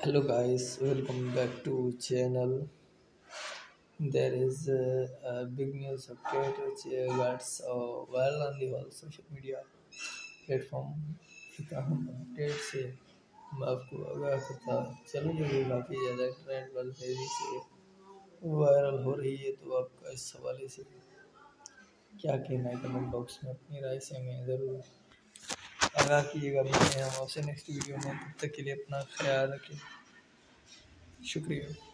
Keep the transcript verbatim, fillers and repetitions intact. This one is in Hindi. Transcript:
Hello guys, welcome back to channel. There is uh, a big news update which uh, gets uh, viral on the whole social media platform. एक अहम अपडेट से मैं आपको आगाह करता चलूँ जो कि काफ़ी ज़्यादा ट्रेंड पर तेज़ी से वायरल हो रही है। तो आपका इस हवाले से क्या कहना है कमेंट बॉक्स में अपनी राय से हमें ज़रूर आगाह कीजिएगा। मिलते हैं हम आपसे नेक्स्ट वीडियो में, तब तक के लिए अपना ख्याल रखें। शुक्रिया।